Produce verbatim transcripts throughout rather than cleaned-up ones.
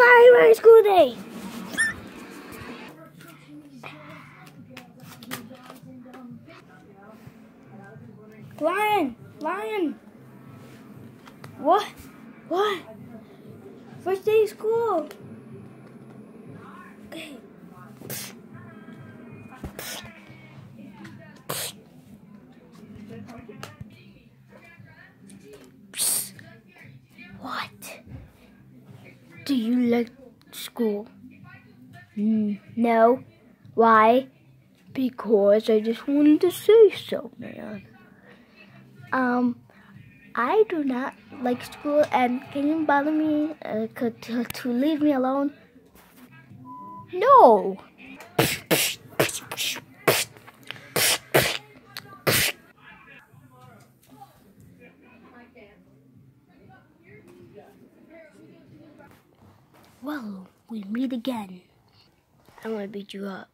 Why my school day? Lyin, Lyin. What? What? First day of school. Okay. What? Do you like school? Mm, no. Why? Because I just wanted to say so, man. Um, I do not like school, and can you bother me uh, to, to leave me alone? No. Well, we meet again. I'm gonna beat you up.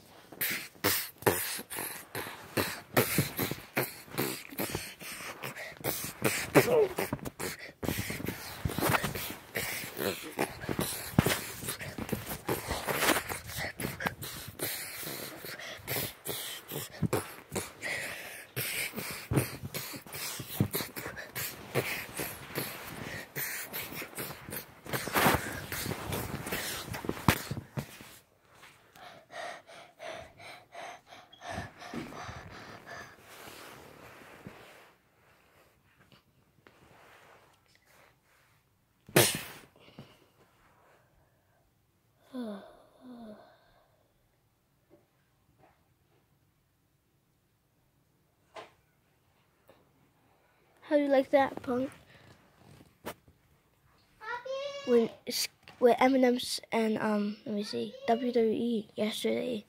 How do you like that, punk? When with M and M's and um, let me see, W W E yesterday.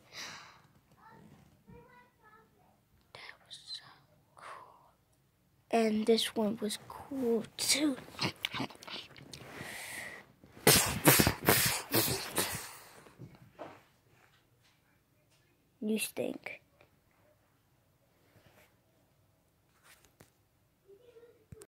That was so cool. And this one was cool too. You stink.